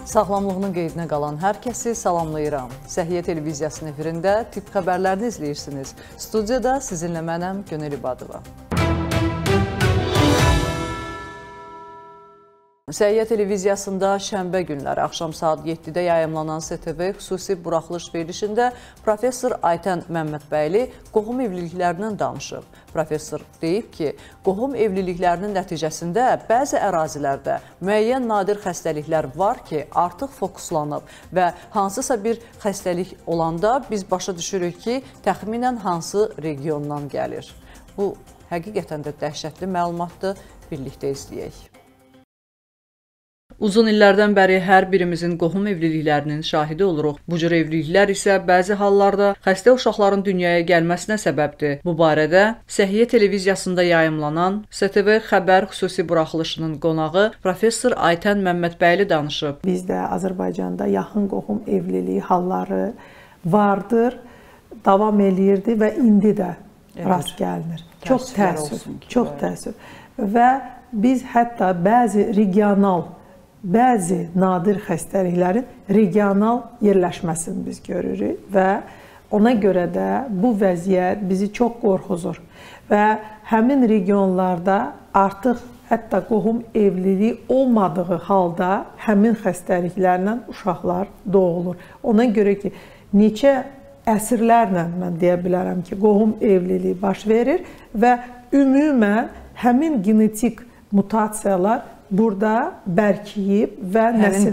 Sağlamlığının qeydinə qalan hər kəsi salamlayıram. Səhiyyə televiziyasının efirində tibb xəbərlərini izləyirsiniz. Studiyada sizinlə mənəm Gönül İbadova. Səhiyyə televiziyasında şənbə günləri axşam saat 7-də yayımlanan STV xüsusi buraxılış verilişində Professor Aytən Məmmədbəyli qohum evliliklərindən danışıb. Professor deyib ki, qohum evliliklərinin nəticəsində bəzi ərazilərdə müəyyən nadir xəstəliklər var ki, artıq fokuslanıb və hansısa bir xəstəlik olanda biz başa düşürük ki, təxminən hansı regiondan gəlir. Bu, həqiqətən də dəhşətli məlumatdır, birlikdə izləyək. Uzun illərdən bəri hər birimizin qohum evliliklərinin şahidi oluruq. Bu cür evliliklər isə bəzi hallarda xəstə uşaqların dünyaya gəlməsinə səbəbdir. Bu barədə Səhiyyə televiziyasında yayımlanan STV xəbər xüsusi buraxılışının qonağı Professor Aytən Məmmədbəyli danışıb. Bizdə Azərbaycanda yaxın qohum evliliyi halları vardır, davam eləyirdi və indi də rast gəlinir. Çox təəssüf, çox təəssüf. Və biz hətta bəzi nadir xəstəliklərin regional yerləşməsini biz görürük və ona görə də bu vəziyyət bizi çox qorxuzur və həmin regionlarda artıq hətta qohum evliliyi olmadığı halda həmin xəstəliklərlə uşaqlar doğulur. Ona görə ki, neçə əsrlərlə mən deyə bilərəm ki, qohum evliliyi baş verir və ümumən həmin genetik mutasiyalar burada bərkiyib və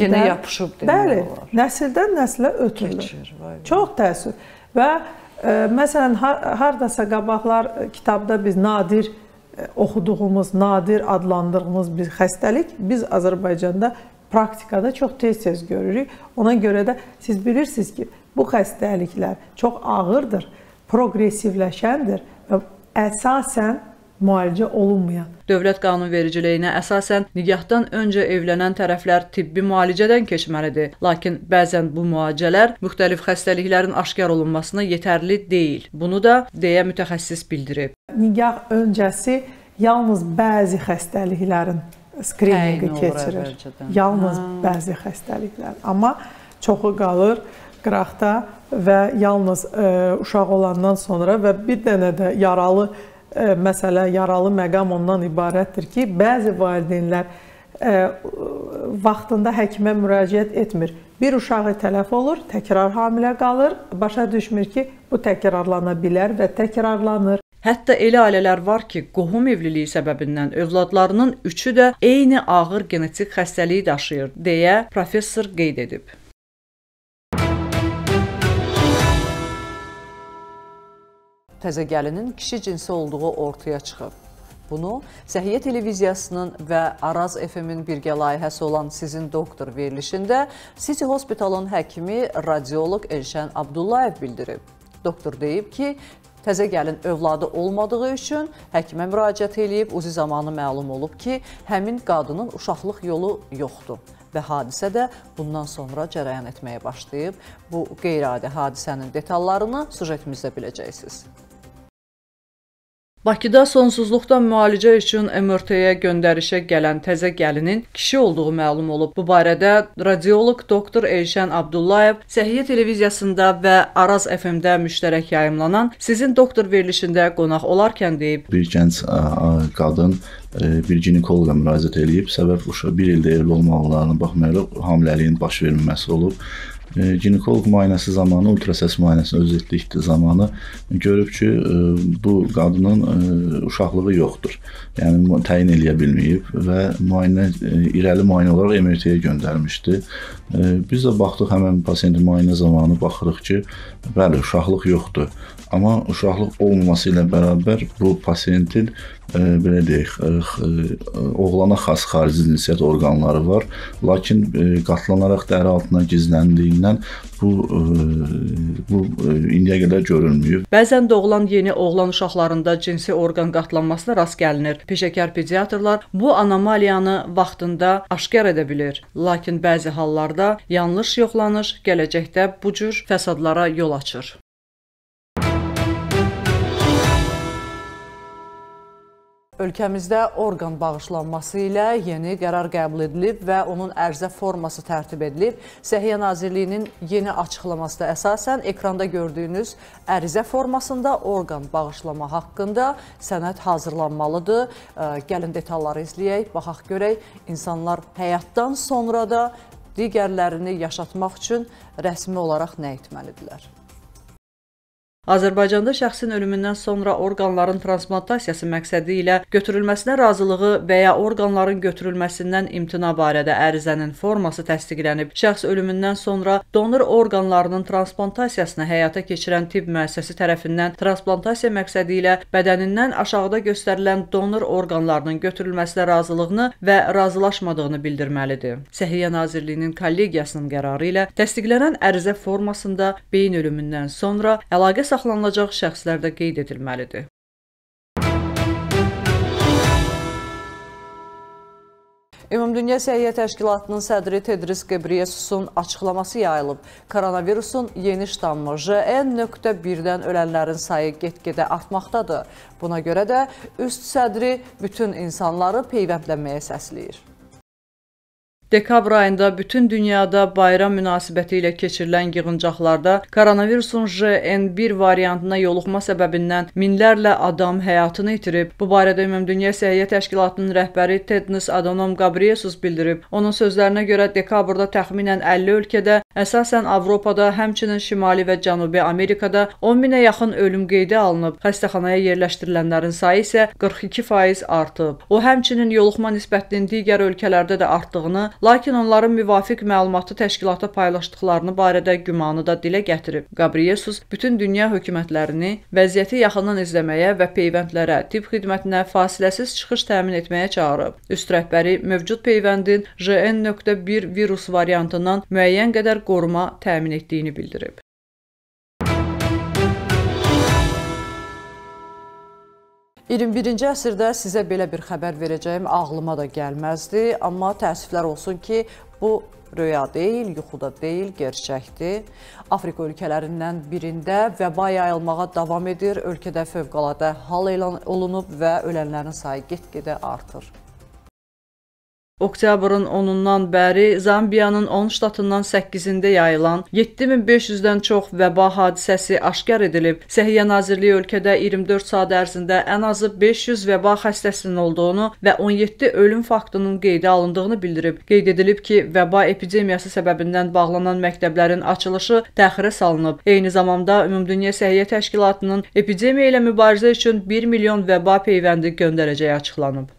nəsildən nəslə ötürülür. Çox təəssüf. Və məsələn, haradasa qabaqlar kitabda biz nadir oxuduğumuz, nadir adlandırdığımız bir xəstəlik biz Azərbaycanda praktikada çox tez-tez görürük. Ona görə də siz bilirsiniz ki, bu xəstəliklər çox ağırdır, progressivləşəndir və əsasən müalicə olunmayan. Dövlət qanunvericiliyinə əsasən nigahdan öncə evlənən tərəflər tibbi müalicədən keçməlidir. Lakin bəzən bu müalicələr müxtəlif xəstəliklərin aşkar olunmasına yetərli deyil. Bunu da deyə mütəxəssis bildirib. Nigah öncəsi yalnız bəzi xəstəliklərin skrininqi keçirir. Yalnız bəzi xəstəliklər. Amma çoxu qalır qıraqda və yalnız uşaq olandan sonra və bir dənə də yaralı məsələ, yaralı məqam ondan ibarətdir ki, bəzi valideynlər vaxtında həkimə müraciət etmir. Bir uşağı tələf olur, təkrar hamilə qalır, başa düşmür ki, bu təkrarlana bilər və təkrarlanır. Hətta elə ailələr var ki, qohum evliliyi səbəbindən övladlarının üçü də eyni ağır genetik xəstəliyi daşıyır, deyə professor qeyd edib. Təzə gəlinin kişi cinsi olduğu ortaya çıxıb. Bunu Səhiyyə televiziyasının və Araz FM-in birgə layihəsi olan Sizin Doktor verilişində City Hospitalın həkimi radioloq Elşən Abdullayev bildirib. Doktor deyib ki, təzə gəlin övladı olmadığı üçün həkimə müraciət edib, uzi zamanı məlum olub ki, həmin qadının uşaqlıq yolu yoxdur və hadisə də bundan sonra cərəyan etməyə başlayıb. Bu qeyri-adi hadisənin detallarını sujetimizdə biləcəksiniz. Bakıda sonsuzluqdan müalicə üçün MRT-yə göndərişə gələn təzə gəlinin kişi olduğu məlum olub. Bu barədə radioloq doktor Elşən Abdullayev Səhiyyə televiziyasında və Araz FM-də müştərək yayımlanan Sizin Doktor verilişində qonaq olarkən deyib. Bir gənc qadın bir ginekoloqa müraciət edib, səbəb bir ildə evli olmalarına baxmayaraq hamiləliyin baş verməməsi olub. Ginekoloq müayinəsi zamanı, ultrasəs müayinəsini özü etdiyi zamanı görüb ki, bu qadının uşaqlığı yoxdur. Yəni, təyin eləyə bilməyib və irəli müayinə olaraq MRT-yə göndərmişdi. Biz də baxdıq, həmən pasiyentin müayinə zamanı baxırıq ki, bəli, uşaqlıq yoxdur. Amma uşaqlıq olmaması ilə bərabər bu pasiyentin belə deyək, oğlana xas xarici cinsiyyət orqanları var. Lakin qatlanaraq dəri altına gizləndiyindən bu indiyə qədər görülməyib. Bəzən doğulan yeni oğlan uşaqlarında cinsi orqan qatlanmasına rast gəlinir. Peşəkar pediatrlar bu anomaliyanı vaxtında aşkar edə bilir. Lakin bəzi hallarda yanlış yoxlanış gələcəkdə bu cür fəsadlara yol açır. Ölkəmizdə orqan bağışlanması ilə yeni qərar qəbul edilib və onun ərizə forması tərtib edilib. Səhiyyə Nazirliyinin yeni açıqlamasına əsasən ekranda gördüyünüz ərizə formasında orqan bağışlama haqqında sənəd hazırlanmalıdır. Gəlin detalları izləyək, baxaq görək. İnsanlar həyatdan sonra da digərlərini yaşatmaq üçün rəsmi olaraq nə etməlidirlər? Azərbaycanda şəxsin ölümündən sonra orqanların transplantasiyası məqsədi ilə götürülməsinə razılığı və ya orqanların götürülməsindən imtina barədə ərizənin forması təsdiqlənib. Şəxs ölümündən sonra donor orqanlarının transplantasiyasını həyata keçirən tibb müəssisəsi tərəfindən transplantasiya məqsədi ilə bədənindən aşağıda göstərilən donor orqanlarının götürülməsinə razılığını və razılaşmadığını bildirməlidir. Səhiyyə Nazirliyinin kollegiyasının qərarı ilə təsdiqlənən ərizə formasında beyin ölümündən sonra əlaqə saxlanılacaq şəxslər də qeyd edilməlidir. Ümumdünya Səhiyyə Təşkilatının sədri Tedros Ghebreyesusun açıqlaması yayılıb. Koronavirusun yeni ştammı JN.1-dən ölənlərin sayı get-gedə artmaqdadır. Buna görə də üst sədri bütün insanları peyvəndlənməyə səsləyir. Dekabr ayında bütün dünyada bayram münasibəti ilə keçirilən yığıncaqlarda koronavirusun JN1 variantına yoluxma səbəbindən minlərlə adam həyatını itirib. Bu barədə Ümumdünya Səhiyyə Təşkilatının rəhbəri Tedros Adhanom Ghebreyesus bildirib. Onun sözlərinə görə dekabrda təxminən 50 ölkədə, əsasən Avropada, həmçinin Şimali və Cənubi Amerikada 10 minə yaxın ölüm qeydə alınıb. Xəstəxanaya yerləşdirilənlərin sayı isə 42% artıb. O, həmçinin yoluxma nisbətinin digər ölkələrdə də artdığını, lakin onların müvafiq məlumatı təşkilata paylaşdıqlarını barədə gümanı da dilə gətirib. Ghebreyesus bütün dünya hökumətlərini vəziyyəti yaxından izləməyə və peyvəndlərə, tibb xidmətinə fasiləsiz çıxış təmin etməyə çağırıb. Üst rəhbəri mövcud peyvəndin JN.1 virus variantından müəyyən qədər qoruma təmin etdiyini bildirib. $21-ci əsrdə sizə belə bir xəbər verəcəyim ağlıma da gəlməzdi, amma təəssüflər olsun ki, bu röya deyil, yuxuda deyil, gerçəkdir. Afrika ölkələrindən birində vəba yayılmağa davam edir, ölkədə fövqəladə hal elan olunub və ölənlərin sayı get-gedə artır. Oktyabrın 10-undan bəri Zambiyanın 10 ştatından 8-ində yayılan 7500-dən çox vəba hadisəsi aşkar edilib. Səhiyyə Nazirliyi ölkədə 24 saat ərzində ən azı 500 vəba xəstəsinin olduğunu və 17 ölüm faktının qeydə alındığını bildirib. Qeyd edilib ki, vəba epidemiyası səbəbindən bağlanan məktəblərin açılışı təxirə salınıb. Eyni zamanda Ümumdünya Səhiyyə Təşkilatının epidemiya ilə mübarizə üçün 1 milyon vəba peyvəndi göndərəcəyi açıqlanıb.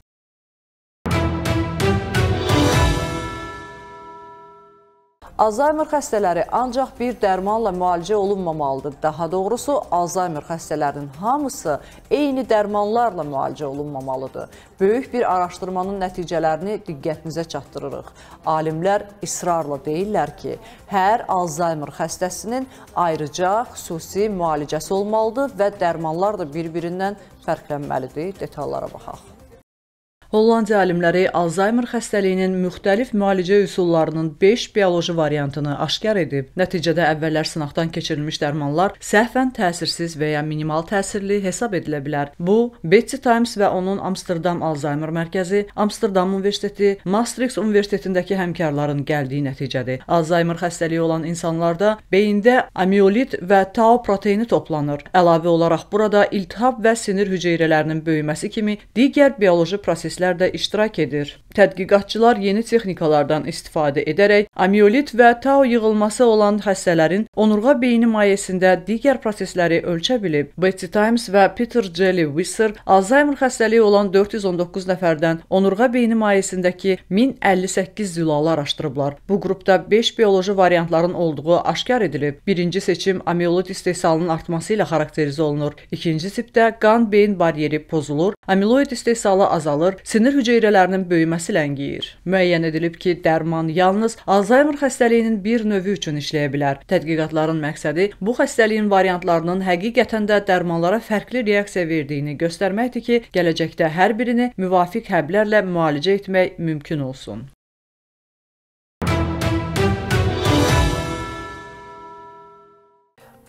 Alzheimer xəstələri ancaq bir dərmanla müalicə olunmamalıdır. Daha doğrusu, Alzheimer xəstələrinin hamısı eyni dərmanlarla müalicə olunmamalıdır. Böyük bir araşdırmanın nəticələrini diqqətinizə çatdırırıq. Alimlər israrla deyirlər ki, hər Alzheimer xəstəsinin ayrıca xüsusi müalicəsi olmalıdır və dərmanlar da bir-birindən fərqlənməlidir. Detallara baxaq. Hollandiya alimləri Alzheimer xəstəliyinin müxtəlif müalicə üsullarının 5 bioloji variantını aşkar edib. Nəticədə əvvəllər sınaqdan keçirilmiş dərmanlar səhvən təsirsiz və ya minimal təsirli hesab edilə bilər. Bu, Betty Times və onun Amsterdam Alzheimer mərkəzi, Amsterdam Universiteti, Maastricht Universitetindəki həmkarların gəldiyi nəticədir. Alzheimer xəstəliyi olan insanlarda beyində amiolit və tau proteini toplanır. Əlavə olaraq burada iltihab və sinir hüceyrələrinin böyüməsi kimi digər bioloji proseslər də iştirak edir. Tədqiqatçılar yeni texnikalardan istifadə edərək amiolit və tau yığılması olan xəstələrin onurğa beyni mayesində digər prosesləri ölçə bilib. Betty Times və Peter Jelly Visser Alzheimer xəstəliyi olan 419 nəfərdən onurğa beyni mayesindəki 1058 zülalı araşdırıblar. Bu qrupda 5 bioloji variantların olduğu aşkar edilib. Birinci seçim amiolit istehsalının artması ilə xarakterizə olunur. İkinci tipdə qan-beyin baryeri pozulur, amiloid istehsalı azalır, sinir hüceyrələrinin böyüməsi ləngiyir. Müəyyən edilib ki, dərman yalnız Alzheimer xəstəliyinin bir növü üçün işləyə bilər. Tədqiqatların məqsədi bu xəstəliyin variantlarının həqiqətən də dərmanlara fərqli reaksiya verdiyini göstərməkdir ki, gələcəkdə hər birini müvafiq həblərlə müalicə etmək mümkün olsun.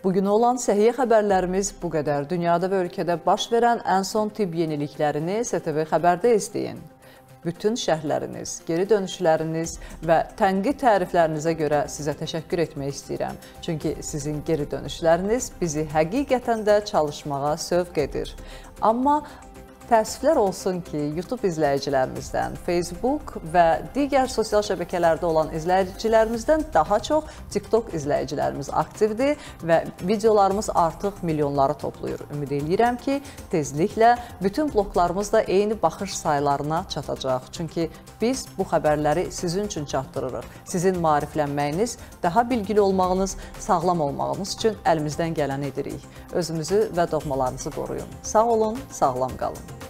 Bugün olan səhiyyə xəbərlərimiz bu qədər. Dünyada və ölkədə baş verən ən son tibb yeniliklərini STV Xəbərdə izləyin. Bütün şərhləriniz, geri dönüşləriniz və tənqid təriflərinizə görə sizə təşəkkür etmək istəyirəm. Çünki sizin geri dönüşləriniz bizi həqiqətən də çalışmağa sövq edir. Amma təəssüflər olsun ki, YouTube izləyicilərimizdən, Facebook və digər sosial şəbəkələrdə olan izləyicilərimizdən daha çox TikTok izləyicilərimiz aktivdir və videolarımız artıq milyonları toplayır. Ümid edirəm ki, tezliklə bütün bloklarımız da eyni baxış saylarına çatacaq. Çünki biz bu xəbərləri sizin üçün çatdırırıq. Sizin maariflənməyiniz, daha bilgili olmağınız, sağlam olmağınız üçün əlimizdən gələni edirik. Özümüzü və doğmalarınızı qoruyun. Sağ olun, sağlam qalın.